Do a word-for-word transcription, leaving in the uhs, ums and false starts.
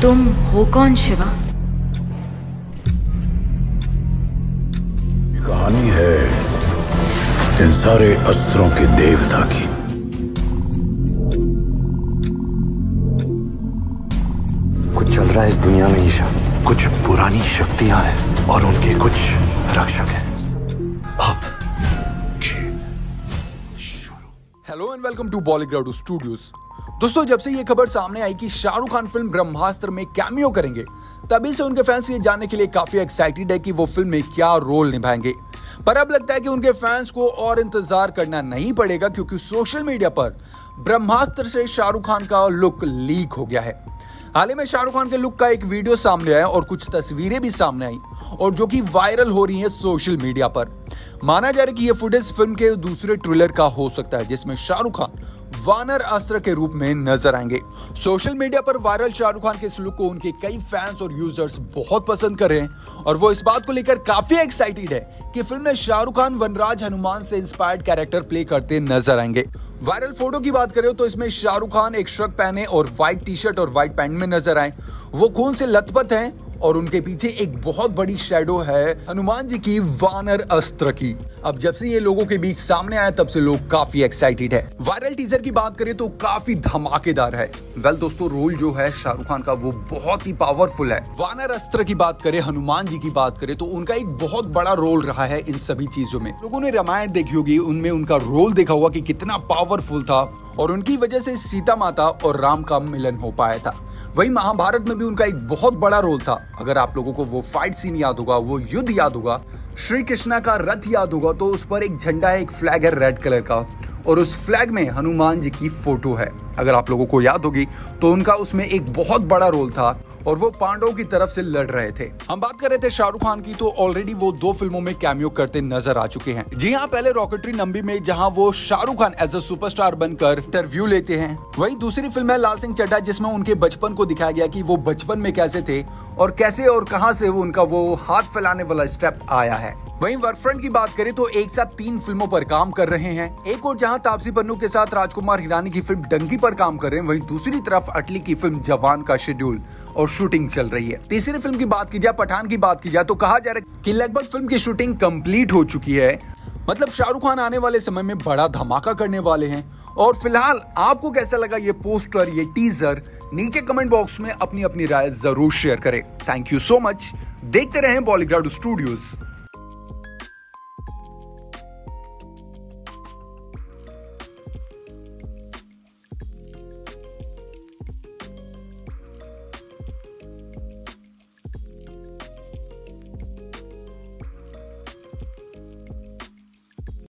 तुम हो कौन शिवा? कहानी है इन सारे अस्त्रों के देवता की। कुछ चल रहा है इस दुनिया में ईशा। कुछ पुरानी शक्तियां हैं और उनके कुछ रक्षक हैं। अब hello and welcome to Bollyground studios. दोस्तों, जब से ये खबर सामने आई कि शाहरुख खान फिल्म ब्रह्मास्त्र में कैमियो करेंगे, तभी से उनके फैंस ये जानने के लिए काफी एक्साइटेड है कि वो फिल्म में क्या रोल निभाएंगे। पर अब लगता है कि उनके फैंस को और इंतजार करना नहीं पड़ेगा, क्योंकि सोशल मीडिया पर ब्रह्मास्त्र से शाहरुख खान का लुक लीक हो गया है। हाल ही में शाहरुख खान के लुक का एक वीडियो सामने आया और कुछ तस्वीरें भी सामने आई, और जो कि वायरल हो रही हैं सोशल मीडिया पर। माना जा रहा है कि ये फुटेज फिल्म के दूसरे ट्रेलर का हो सकता है, जिसमें शाहरुख खान वानर अस्त्र के रूप में नजर आएंगे। सोशल मीडिया पर वायरल शाहरुख खान के इस लुक को उनके कई फैंस और यूजर्स बहुत पसंद कर रहे हैं, और वो इस बात को लेकर काफी एक्साइटेड है कि फिल्म में शाहरुख खान वनराज हनुमान से इंस्पायर्ड कैरेक्टर प्ले करते नजर आएंगे। वायरल फोटो की बात करें तो इसमें शाहरुख खान एक शर्ट पहने और व्हाइट टी शर्ट और व्हाइट पैंट में नजर आए। वो खून से लथपथ हैं और उनके पीछे एक बहुत बड़ी शैडो है हनुमान जी की वानर अस्त्र की। अब जब से ये लोगों के बीच सामने आया, तब से लोग काफी एक्साइटेड है। वायरल टीजर की बात करें तो काफी धमाकेदार है। वेल दोस्तों, रोल जो है शाहरुख खान का वो बहुत ही पावरफुल है। वानर अस्त्र की बात करें, हनुमान जी की बात करें तो उनका एक बहुत बड़ा रोल रहा है इन सभी चीजों में। लोगों ने रामायण देखी होगी, उनमें उनका रोल देखा हुआ कि कितना पावरफुल था, और उनकी वजह से सीता माता और राम का मिलन हो पाया था। वही महाभारत में भी उनका एक बहुत बड़ा रोल था। अगर आप लोगों को वो फाइट सीन याद होगा, वो युद्ध याद होगा, श्री कृष्णा का रथ याद होगा, तो उस पर एक झंडा है, एक फ्लैग है रेड कलर का, और उस फ्लैग में हनुमान जी की फोटो है। अगर आप लोगों को याद होगी तो उनका उसमें एक बहुत बड़ा रोल था, और वो पांडवों की तरफ से लड़ रहे थे। हम बात कर रहे थे शाहरुख खान की, तो ऑलरेडी वो दो फिल्मों में कैमियो करते नजर आ चुके हैं। जी हाँ, पहले रॉकेटरी नंबी में, जहां वो Shahrukh Khan as a superstar बनकर इंटरव्यू लेते हैं। वही दूसरी फिल्म है लाल सिंह चड्ढा, जिसमें उनके बचपन को दिखाया गया कि वो बचपन में कैसे थे और कैसे और कहां से वो उनका वो हाथ फैलाने वाला स्टेप आया है। वहीं वर्कफ्रंट की बात करें तो एक साथ तीन फिल्मों पर काम कर रहे हैं। एक और जहां तापसी पन्नू के साथ राजकुमार हिरानी की फिल्म डंकी पर काम कर रहे हैं, वहीं दूसरी तरफ अटली की फिल्म जवान का शेड्यूल और शूटिंग चल रही है। तीसरी फिल्म की बात की जाए, पठान की बात की जाए, तो कहा जा रहा है कि लगभग फिल्म की शूटिंग कंप्लीट हो चुकी है। मतलब शाहरुख खान आने वाले समय में बड़ा धमाका करने वाले हैं। और फिलहाल आपको कैसा लगा ये पोस्टर, ये टीजर? नीचे कमेंट बॉक्स में अपनी अपनी राय जरूर शेयर करें। Thank you so much. देखते रहें बॉलीग्राउड स्टूडियोज।